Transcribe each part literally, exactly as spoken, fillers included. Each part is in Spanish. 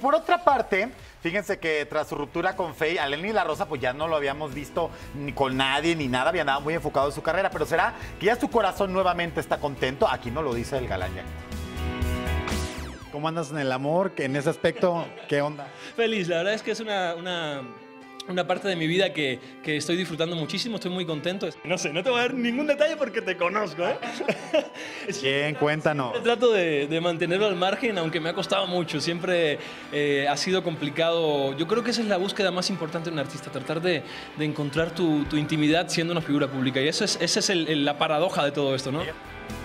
por otra parte, fíjense que tras su ruptura con Faye, a Lenny La Rosa pues ya no lo habíamos visto ni con nadie ni nada, había andado muy enfocado en su carrera, pero ¿será que ya su corazón nuevamente está contento? Aquí no lo dice el galán ya. ¿Cómo andas en el amor? En ese aspecto, ¿qué onda? Feliz, la verdad es que es una, una, una parte de mi vida que, que estoy disfrutando muchísimo, estoy muy contento. No sé, no te voy a dar ningún detalle porque te conozco, ¿eh? Bien, cuéntanos. Trato de, de mantenerlo al margen, aunque me ha costado mucho, siempre eh, ha sido complicado. Yo creo que esa es la búsqueda más importante de un artista, tratar de, de encontrar tu, tu intimidad siendo una figura pública. Y eso es, esa es el, el, la paradoja de todo esto, ¿no?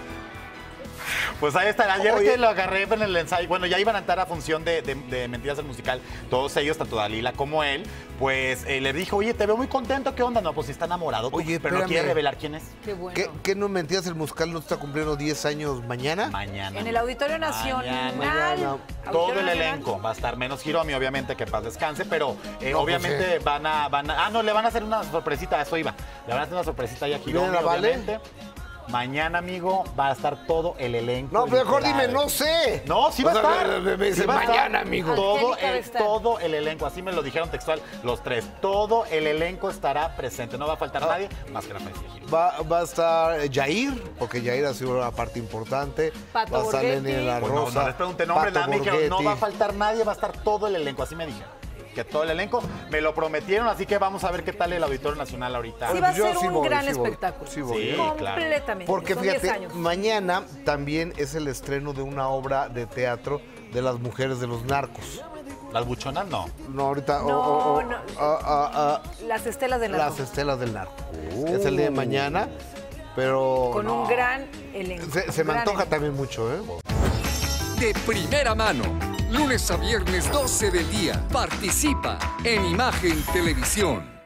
Pues ahí está. Ayer Oye. que lo agarré en el ensayo, bueno, ya iban a entrar a función de, de, de Mentiras del Musical, todos ellos, tanto Dalila como él, pues eh, le dijo, oye, te veo muy contento, ¿qué onda? No, pues sí está enamorado, Oye, pero no espérame. quiere revelar quién es. Qué bueno. ¿Qué, qué no mentías? El musical no está cumpliendo diez años mañana. Mañana. En el Auditorio Nacional. Mañana. Auditorio Todo el Nacional. elenco va a estar, menos Hiromi, obviamente, que paz descanse, pero eh, No, obviamente pues, eh. van, a, van a... Ah, no, le van a hacer una sorpresita, a eso iba. Le van a hacer una sorpresita ya a Hiromi, ¿Viene la Vale? obviamente. Mañana, amigo, va a estar todo el elenco. No, pero mejor literal. dime, no sé. No, sí va O sea, a estar. me- me- me dice Sí va a estar. mañana, amigo. Todo Angélica va a el, estar. todo el elenco, así me lo dijeron textual los tres. Todo el elenco estará presente. No va a faltar nadie más que la Francia Gil. Va, va a estar eh, Jair, porque Jair ha sido una parte importante. Pato va a estar Borghetti. Lenny La Pues no, Rosa. no les pregunté nombre, Pato nada, me dijeron, no Borghetti. va a faltar nadie, va a estar todo el elenco. Así me dijeron. Que todo el elenco me lo prometieron, así que vamos a ver qué tal el Auditorio Nacional ahorita. Sí Oye, va a pues yo ser sí un voy, gran sí voy, espectáculo. sí voy, Sí, ¿eh? claro. Completamente. Porque Son diez fíjate, años. mañana también es el estreno de una obra de teatro de las mujeres de los narcos. ¿Las buchonas? No. No, ahorita. No, o- o- no. ah, ah, ah, Las estelas de la las estelas del narco. Es el día de mañana, pero. Con no, un gran elenco. Se, se me Gran antoja elenco. también mucho, ¿eh? De primera mano, lunes a viernes doce del día. Participa en Imagen Televisión.